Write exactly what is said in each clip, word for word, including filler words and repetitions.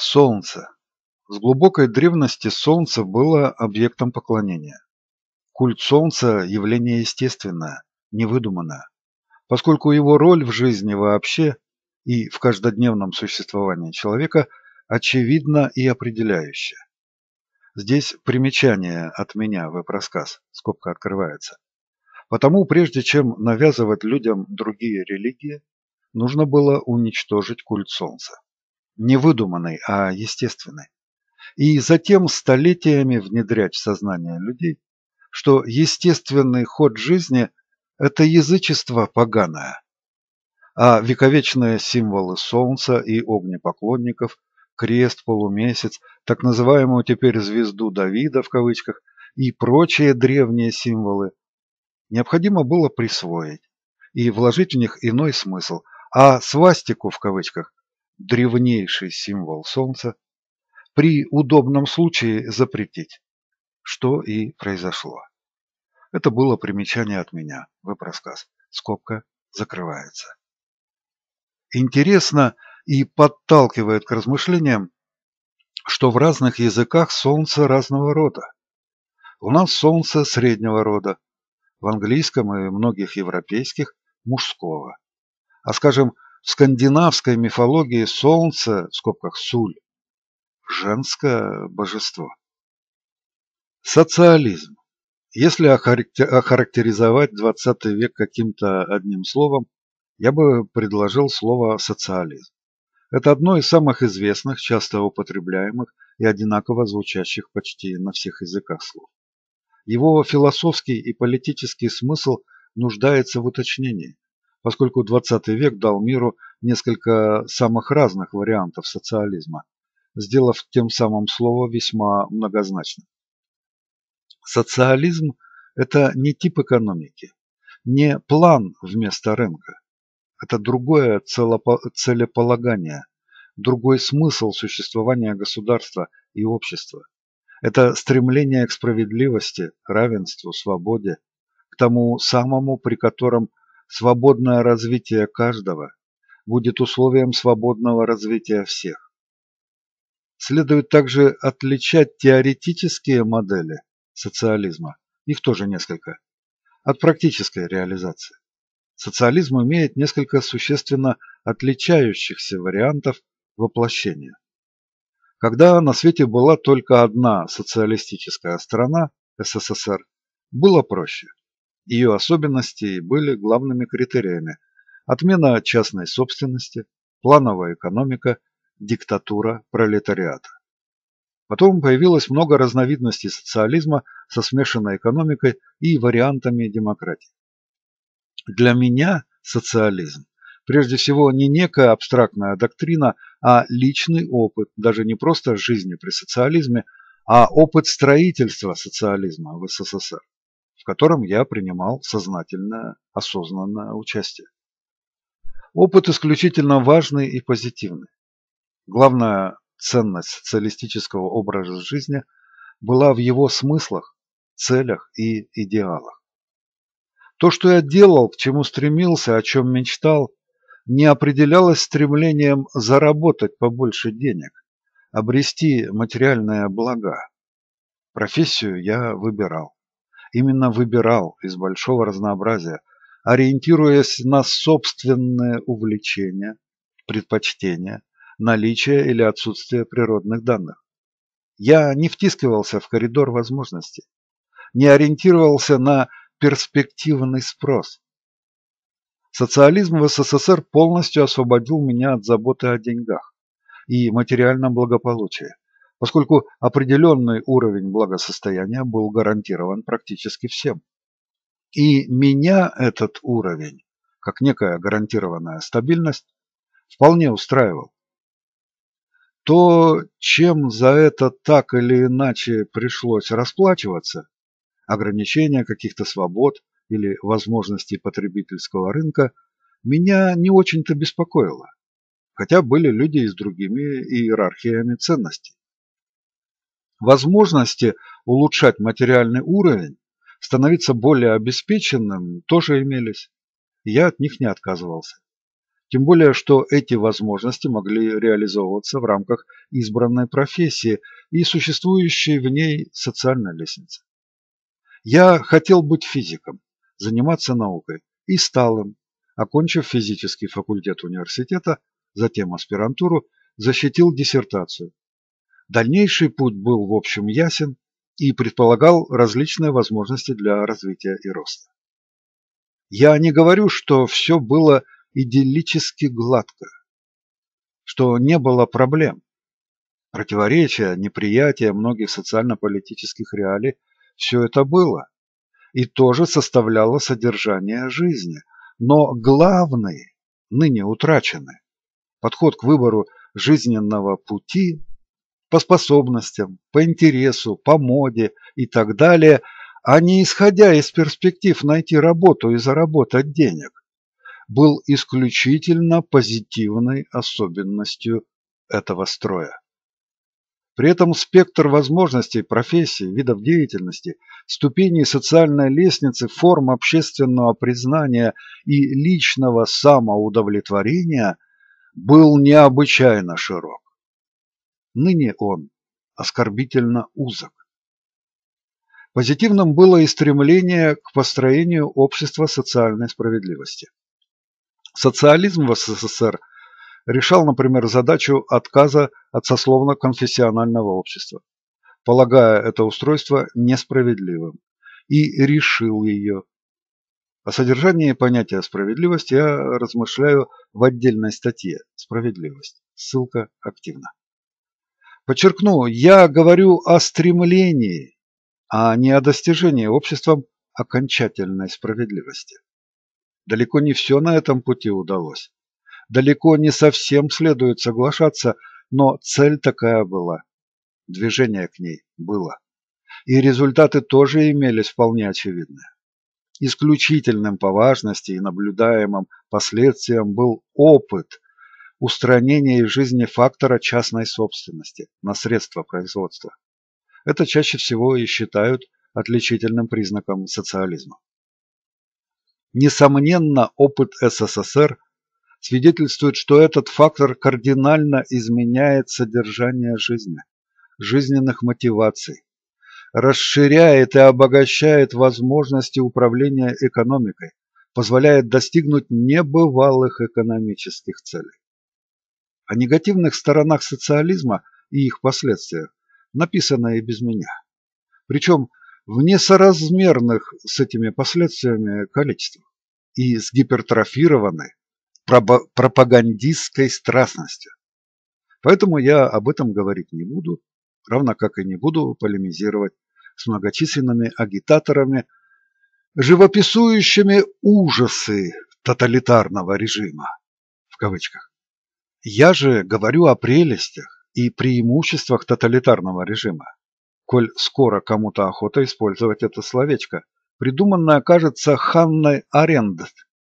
Солнце. С глубокой древности Солнце было объектом поклонения. Культ Солнца – явление естественное, невыдуманное, поскольку его роль в жизни вообще и в каждодневном существовании человека очевидна и определяющая. Здесь примечание от меня, веб-рассказ, скобка открывается. Потому, прежде чем навязывать людям другие религии, нужно было уничтожить культ Солнца. Не выдуманный, а естественный. И затем столетиями внедрять в сознание людей, что естественный ход жизни – это язычество поганое, а вековечные символы солнца и огнепоклонников, крест, полумесяц, так называемую теперь звезду Давида в кавычках и прочие древние символы необходимо было присвоить и вложить в них иной смысл, а свастику в кавычках, древнейший символ солнца, при удобном случае запретить, что и произошло. Это было примечание от меня, веб-рассказ, скобка закрывается. Интересно и подталкивает к размышлениям, что в разных языках солнце разного рода. У нас солнце среднего рода, в английском и многих европейских – мужского. А скажем, в скандинавской мифологии солнце, в скобках суль, женское божество. Социализм. Если охарактеризовать двадцатый век каким-то одним словом, я бы предложил слово социализм. Это одно из самых известных, часто употребляемых и одинаково звучащих почти на всех языках слов. Его философский и политический смысл нуждается в уточнении, поскольку двадцатый век дал миру несколько самых разных вариантов социализма, сделав тем самым слово весьма многозначным. Социализм – это не тип экономики, не план вместо рынка. Это другое целеполагание, другой смысл существования государства и общества. Это стремление к справедливости, равенству, свободе, к тому самому, при котором свободное развитие каждого будет условием свободного развития всех. Следует также отличать теоретические модели социализма, их тоже несколько, от практической реализации. Социализм имеет несколько существенно отличающихся вариантов воплощения. Когда на свете была только одна социалистическая страна, СССР, было проще. Ее особенности были главными критериями: отмена частной собственности, плановая экономика, диктатура пролетариата. Потом появилось много разновидностей социализма со смешанной экономикой и вариантами демократии. Для меня социализм прежде всего не некая абстрактная доктрина, а личный опыт, даже не просто жизни при социализме, а опыт строительства социализма в СССР, в котором я принимал сознательное, осознанное участие. Опыт исключительно важный и позитивный. Главная ценность социалистического образа жизни была в его смыслах, целях и идеалах. То, что я делал, к чему стремился, о чем мечтал, не определялось стремлением заработать побольше денег, обрести материальные блага. Профессию я выбирал. Именно выбирал из большого разнообразия, ориентируясь на собственные увлечения, предпочтения, наличие или отсутствие природных данных. Я не втискивался в коридор возможностей, не ориентировался на перспективный спрос. Социализм в СССР полностью освободил меня от заботы о деньгах и материальном благополучии, поскольку определенный уровень благосостояния был гарантирован практически всем. И меня этот уровень, как некая гарантированная стабильность, вполне устраивал. То, чем за это так или иначе пришлось расплачиваться, ограничения каких-то свобод или возможностей потребительского рынка, меня не очень-то беспокоило, хотя были люди и с другими иерархиями ценностей. Возможности улучшать материальный уровень, становиться более обеспеченным тоже имелись, и я от них не отказывался. Тем более, что эти возможности могли реализовываться в рамках избранной профессии и существующей в ней социальной лестницы. Я хотел быть физиком, заниматься наукой, и стал им, окончив физический факультет университета, затем аспирантуру, защитил диссертацию. Дальнейший путь был, в общем, ясен и предполагал различные возможности для развития и роста. Я не говорю, что все было идиллически гладко, что не было проблем. Противоречия, неприятия многих социально-политических реалий – все это было и тоже составляло содержание жизни. Но главный, ныне утраченный, подход к выбору жизненного пути по способностям, по интересу, по моде и так далее, а не исходя из перспектив найти работу и заработать денег, был исключительно позитивной особенностью этого строя. При этом спектр возможностей, профессий, видов деятельности, ступеней социальной лестницы, форм общественного признания и личного самоудовлетворения был необычайно широк. Ныне он оскорбительно узок. Позитивным было и стремление к построению общества социальной справедливости. Социализм в СССР решал, например, задачу отказа от сословно-конфессионального общества, полагая это устройство несправедливым, и решил ее. О содержании понятия справедливости я размышляю в отдельной статье «Справедливость». Ссылка активна. Подчеркну, я говорю о стремлении, а не о достижении обществом окончательной справедливости. Далеко не все на этом пути удалось. Далеко не совсем следует соглашаться, но цель такая была. Движение к ней было. И результаты тоже имелись вполне очевидные. Исключительным по важности и наблюдаемым последствиям был опыт устранения из жизни фактора частной собственности на средства производства. Это чаще всего и считают отличительным признаком социализма. Несомненно, опыт СССР свидетельствует, что этот фактор кардинально изменяет содержание жизни, жизненных мотиваций, расширяет и обогащает возможности управления экономикой, позволяет достигнуть небывалых экономических целей. О негативных сторонах социализма и их последствиях написано и без меня. Причем в несоразмерных с этими последствиями количествах и с гипертрофированной пропагандистской страстностью. Поэтому я об этом говорить не буду, равно как и не буду полемизировать с многочисленными агитаторами, живописующими ужасы тоталитарного режима, в кавычках. Я же говорю о прелестях и преимуществах тоталитарного режима, коль скоро кому-то охота использовать это словечко, придуманное, кажется, Ханной Аренд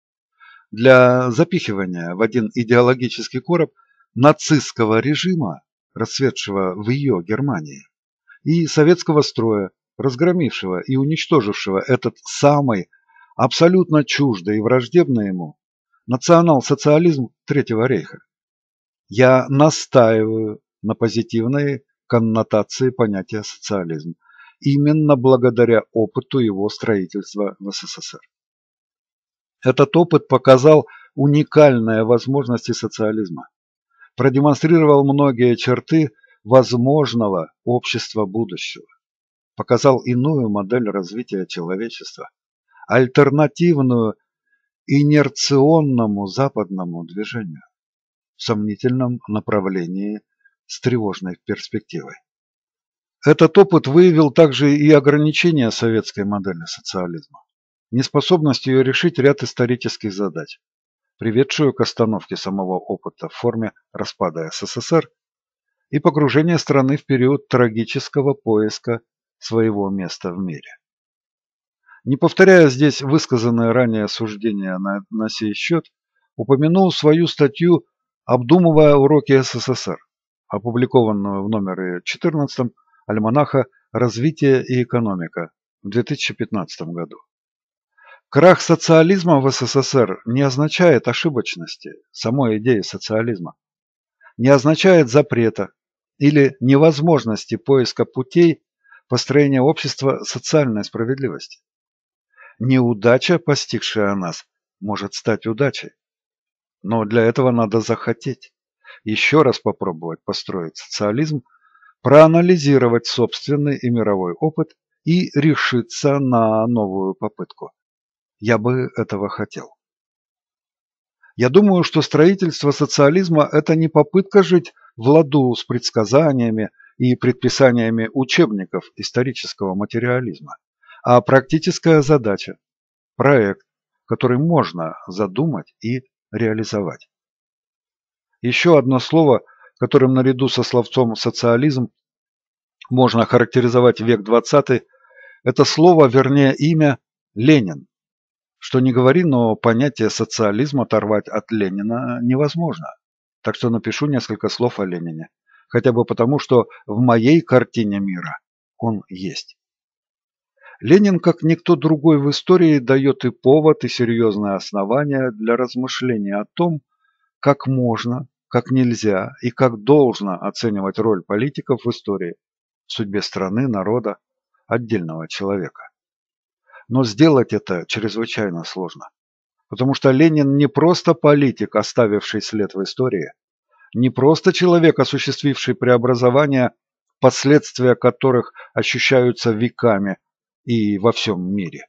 для запихивания в один идеологический короб нацистского режима, расцветшего в ее Германии, и советского строя, разгромившего и уничтожившего этот самый, абсолютно чуждый и враждебный ему, национал-социализм Третьего рейха. Я настаиваю на позитивной коннотации понятия социализм, именно благодаря опыту его строительства в СССР. Этот опыт показал уникальные возможности социализма, продемонстрировал многие черты возможного общества будущего, показал иную модель развития человечества, альтернативную инерционному западному движению в сомнительном направлении с тревожной перспективой. Этот опыт выявил также и ограничения советской модели социализма, неспособность ее решить ряд исторических задач, приведшую к остановке самого опыта в форме распада СССР и погружения страны в период трагического поиска своего места в мире. Не повторяя здесь высказанные ранее суждения на, на сей счет, упомянул свою статью «Обдумывая уроки СССР», опубликованную в номере четырнадцатом альманаха «Развитие и экономика» в две тысячи пятнадцатом году. Крах социализма в СССР не означает ошибочности самой идеи социализма, не означает запрета или невозможности поиска путей построения общества социальной справедливости. Неудача, постигшая нас, может стать удачей. Но для этого надо захотеть, еще раз попробовать построить социализм, проанализировать собственный и мировой опыт и решиться на новую попытку. Я бы этого хотел. Я думаю, что строительство социализма – это не попытка жить в ладу с предсказаниями и предписаниями учебников исторического материализма, а практическая задача, проект, который можно задумать и реализовать. Еще одно слово, которым наряду со словцом «социализм» можно характеризовать век двадцатый, это слово, вернее имя Ленин. Что ни говори, но понятие социализма оторвать от Ленина невозможно. Так что напишу несколько слов о Ленине. Хотя бы потому, что в моей картине мира он есть. Ленин, как никто другой в истории, дает и повод, и серьезное основание для размышления о том, как можно, как нельзя и как должно оценивать роль политиков в истории, в судьбе страны, народа, отдельного человека. Но сделать это чрезвычайно сложно. Потому что Ленин не просто политик, оставивший след в истории, не просто человек, осуществивший преобразования, последствия которых ощущаются веками и во всем мире.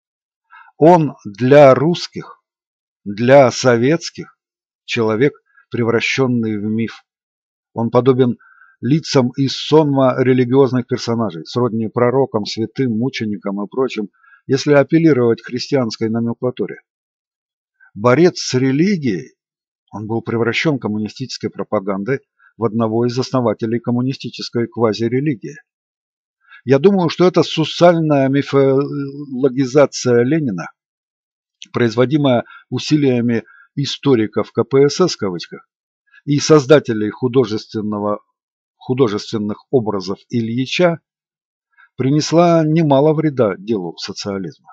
Он для русских, для советских человек, превращенный в миф. Он подобен лицам из сонма религиозных персонажей, сродни пророкам, святым, мученикам и прочим, если апеллировать к христианской номенклатуре. Борец с религией, он был превращен коммунистической пропагандой в одного из основателей коммунистической квазирелигии. Я думаю, что это сусальная мифологизация Ленина, производимая усилиями историков ка пэ эс эс в кавычках и создателей художественного, художественных образов Ильича, принесла немало вреда делу социализма.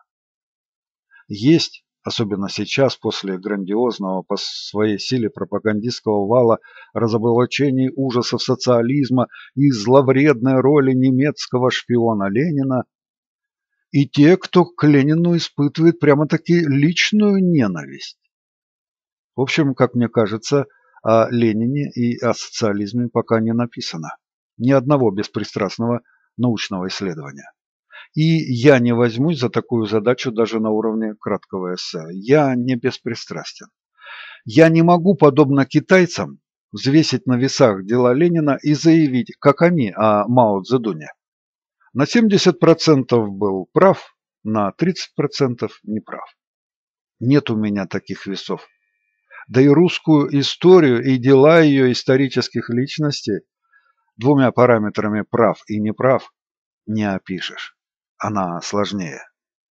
Есть, особенно сейчас, после грандиозного по своей силе пропагандистского вала разоблачений ужасов социализма и зловредной роли немецкого шпиона Ленина, и те, кто к Ленину испытывает прямо-таки личную ненависть. В общем, как мне кажется, о Ленине и о социализме пока не написано. Ни одного беспристрастного научного исследования. И я не возьмусь за такую задачу даже на уровне краткого эссе. Я не беспристрастен. Я не могу, подобно китайцам, взвесить на весах дела Ленина и заявить, как они о Мао Цзэдуне. На семьдесят процентов был прав, на тридцать процентов неправ. Нет у меня таких весов. Да и русскую историю и дела ее исторических личностей двумя параметрами прав и неправ не опишешь. Она сложнее.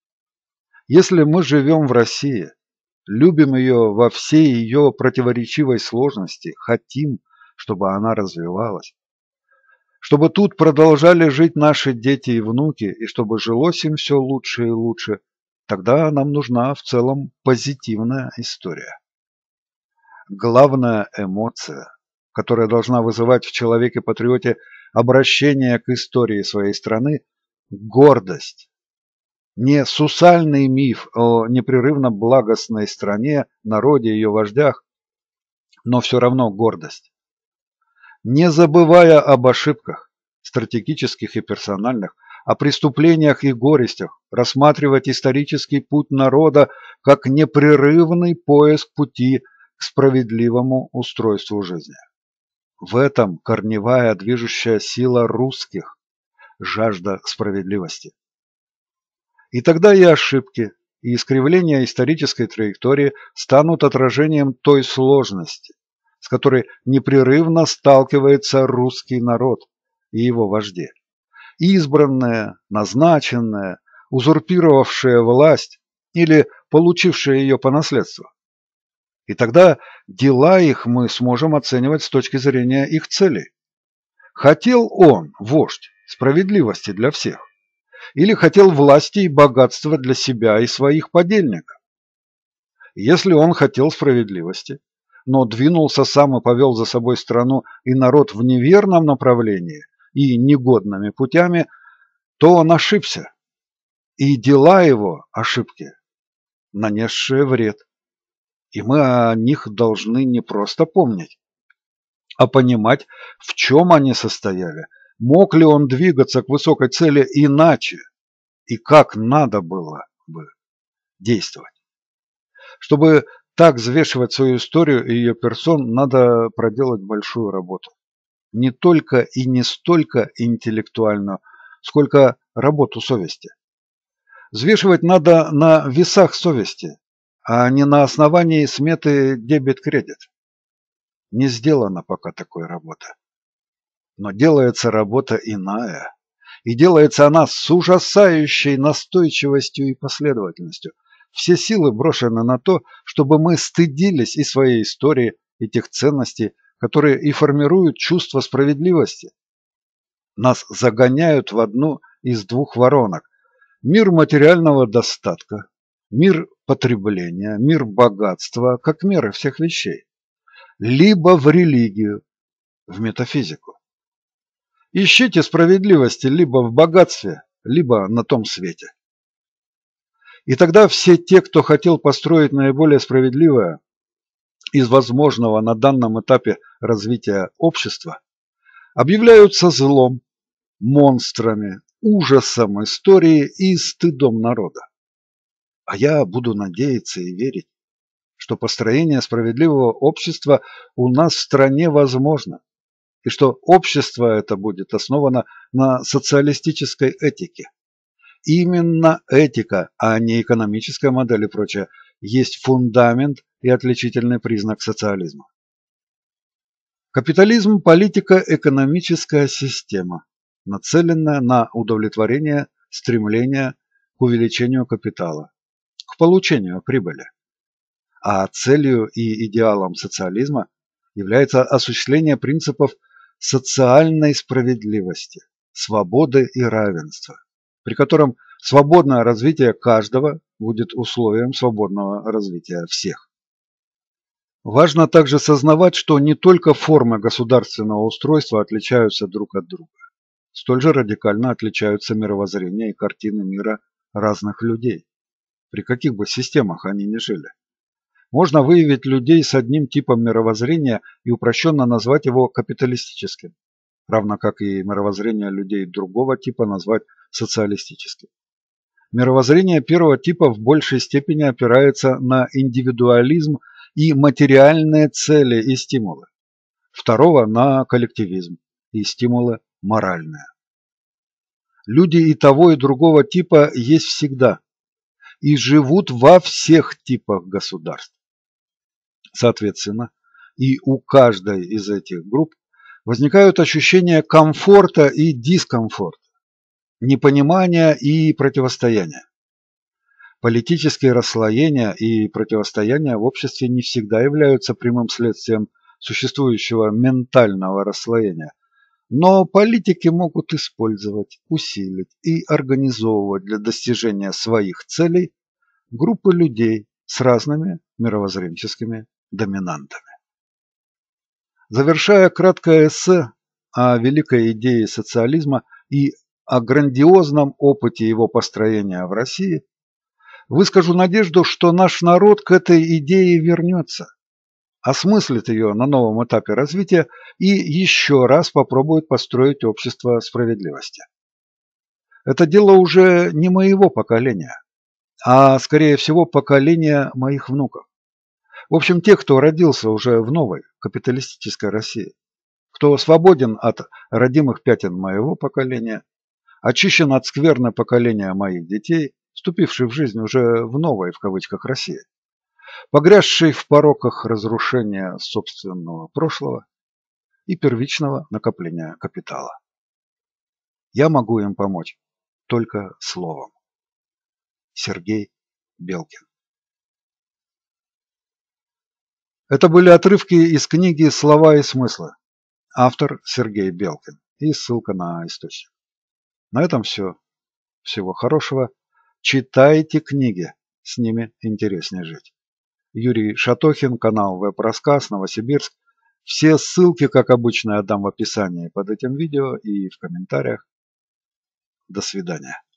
Если мы живем в России, любим ее во всей ее противоречивой сложности, хотим, чтобы она развивалась, чтобы тут продолжали жить наши дети и внуки, и чтобы жилось им все лучше и лучше, тогда нам нужна в целом позитивная история. Главная эмоция, которая должна вызывать в человеке-патриоте обращение к истории своей страны, гордость. Не сусальный миф о непрерывно благостной стране, народе, ее вождях, но все равно гордость. Не забывая об ошибках, стратегических и персональных, о преступлениях и горестях, рассматривать исторический путь народа как непрерывный поиск пути к справедливому устройству жизни. В этом корневая движущая сила русских, жажда справедливости. И тогда и ошибки, и искривления исторической траектории станут отражением той сложности, с которой непрерывно сталкивается русский народ и его вожди. Избранные, назначенные, узурпировавшие власть или получившие ее по наследству. И тогда дела их мы сможем оценивать с точки зрения их целей. Хотел он, вождь, справедливости для всех? или хотел власти и богатства для себя и своих подельников. Если он хотел справедливости, но двинулся сам и повел за собой страну и народ в неверном направлении и негодными путями, то он ошибся, и дела его ошибки, нанесшие вред. И мы о них должны не просто помнить, а понимать, в чем они состояли, мог ли он двигаться к высокой цели иначе, и как надо было бы действовать. Чтобы так взвешивать свою историю и ее персон, надо проделать большую работу. Не только и не столько интеллектуальную, сколько работу совести. Взвешивать надо на весах совести, а не на основании сметы дебет-кредит. Не сделана пока такой работа. Но делается работа иная. И делается она с ужасающей настойчивостью и последовательностью. Все силы брошены на то, чтобы мы стыдились и своей истории, и тех ценностей, которые и формируют чувство справедливости. Нас загоняют в одну из двух воронок. Мир материального достатка, мир потребления, мир богатства, как меры всех вещей. Либо в религию, в метафизику. Ищите справедливости либо в богатстве, либо на том свете. И тогда все те, кто хотел построить наиболее справедливое из возможного на данном этапе развития общества, объявляются злом, монстрами, ужасом истории и стыдом народа. А я буду надеяться и верить, что построение справедливого общества у нас в стране возможно, и что общество это будет основано на социалистической этике. Именно этика, а не экономическая модель и прочее, есть фундамент и отличительный признак социализма. Капитализм – политико-экономическая система, нацеленная на удовлетворение стремления к увеличению капитала, к получению прибыли. А целью и идеалом социализма является осуществление принципов социальной справедливости, свободы и равенства, при котором свободное развитие каждого будет условием свободного развития всех. Важно также сознавать, что не только формы государственного устройства отличаются друг от друга. Столь же радикально отличаются мировоззрения и картины мира разных людей, при каких бы системах они ни жили. Можно выявить людей с одним типом мировоззрения и упрощенно назвать его капиталистическим, равно как и мировоззрение людей другого типа назвать социалистическим. Мировоззрение первого типа в большей степени опирается на индивидуализм и материальные цели и стимулы, второго – на коллективизм и стимулы моральные. Люди и того, и другого типа есть всегда и живут во всех типах государств. Соответственно, и у каждой из этих групп возникают ощущения комфорта и дискомфорта, непонимания и противостояния. Политические расслоения и противостояния в обществе не всегда являются прямым следствием существующего ментального расслоения, но политики могут использовать, усилить и организовывать для достижения своих целей группы людей с разными мировоззренческими доминантами. Завершая краткое эссе о великой идее социализма и о грандиозном опыте его построения в России, выскажу надежду, что наш народ к этой идее вернется, осмыслит ее на новом этапе развития и еще раз попробует построить общество справедливости. Это дело уже не моего поколения, а, скорее всего, поколения моих внуков. В общем, тех, кто родился уже в новой капиталистической России, кто свободен от родимых пятен моего поколения, очищен от скверны поколения моих детей, вступивший в жизнь уже в новой, в кавычках, России, погрязший в пороках разрушения собственного прошлого и первичного накопления капитала. Я могу им помочь только словом. Сергей Белкин. Это были отрывки из книги «Слова и смыслы». Автор Сергей Белкин. И ссылка на источник. На этом все. Всего хорошего. Читайте книги. С ними интереснее жить. Юрий Шатохин, канал Веб-Рассказ, Новосибирск. Все ссылки, как обычно, я дам в описании под этим видео и в комментариях. До свидания.